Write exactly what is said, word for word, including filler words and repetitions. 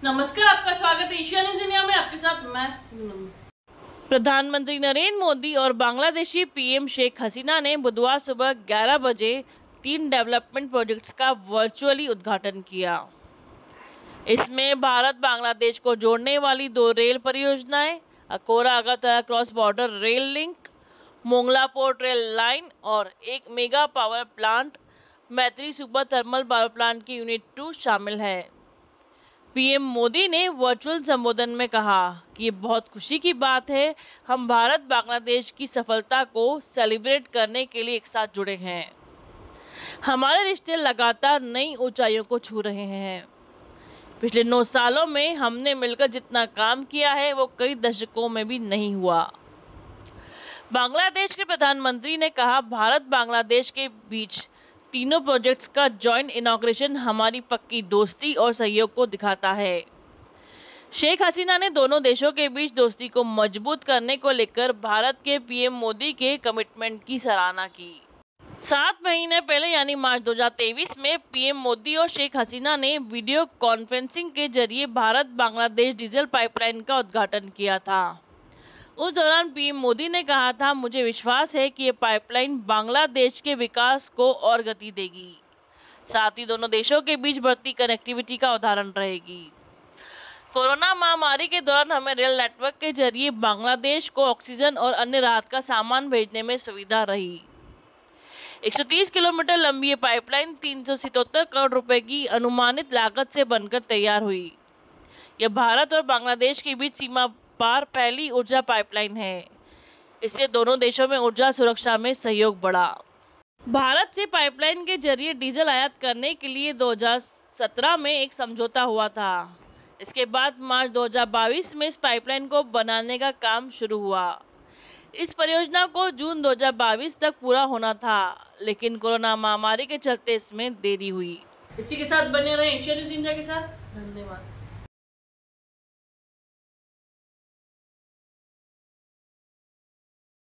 नमस्कार, आपका स्वागत है एशिया न्यूज इंडिया में। आपके साथ मैं प्रधानमंत्री नरेंद्र मोदी और बांग्लादेशी पीएम शेख हसीना ने बुधवार सुबह ग्यारह बजे तीन डेवलपमेंट प्रोजेक्ट्स का वर्चुअली उद्घाटन किया। इसमें भारत बांग्लादेश को जोड़ने वाली दो रेल परियोजनाएं, Akhaura Agartala cross border rail link, Mongla port rail line और एक mega power plant Maitri super thermal power plant की यूनिट टू शामिल है। पीएम मोदी ने वर्चुअल संबोधन में कहा कि ये बहुत खुशी की बात है, हम भारत बांग्लादेश की सफलता को सेलिब्रेट करने के लिए एक साथ जुड़े हैं। हमारे रिश्ते लगातार नई ऊंचाइयों को छू रहे हैं। पिछले नौ सालों में हमने मिलकर जितना काम किया है वो कई दशकों में भी नहीं हुआ। बांग्लादेश के प्रधानमंत्री ने कहा, भारत बांग्लादेश के बीच तीनों प्रोजेक्ट्स का जॉइंट इनॉग्रेशन हमारी पक्की दोस्ती और सहयोग को दिखाता है। शेख हसीना ने दोनों देशों के बीच दोस्ती को मजबूत करने को लेकर भारत के पीएम मोदी के कमिटमेंट की सराहना की। सात महीने पहले यानी मार्च दो हज़ार तेईस में पीएम मोदी और शेख हसीना ने वीडियो कॉन्फ्रेंसिंग के जरिए भारत बांग्लादेश डीजल पाइपलाइन का उद्घाटन किया था। उस दौरान पीएम मोदी ने कहा था, मुझे विश्वास है कि ये पाइपलाइन बांग्लादेश के विकास को और गति देगी, साथ ही दोनों देशों के बीच बढ़ती कनेक्टिविटी का उदाहरण रहेगी। कोरोना महामारी के दौरान हमें रेल नेटवर्क के जरिए बांग्लादेश को ऑक्सीजन और अन्य राहत का सामान भेजने में सुविधा रही। एक सौ तीस किलोमीटर लंबी ये पाइपलाइन तीन सौ सतहत्तर करोड़ रुपए की अनुमानित लागत से बनकर तैयार हुई। यह भारत और बांग्लादेश के बीच सीमा पार पहली ऊर्जा पाइपलाइन है। इससे दोनों देशों में ऊर्जा सुरक्षा में सहयोग बढ़ा। भारत से पाइपलाइन के जरिए डीजल आयात करने के लिए दो हज़ार सत्रह में एक समझौता हुआ था। इसके बाद मार्च दो हज़ार बाईस में इस पाइपलाइन को बनाने का काम शुरू हुआ। इस परियोजना को जून दो हज़ार बाईस तक पूरा होना था, लेकिन कोरोना महामारी के चलते इसमें देरी हुई। इसी के साथ बने रहे एशिया न्यूज इंडिया के साथ। धन्यवाद।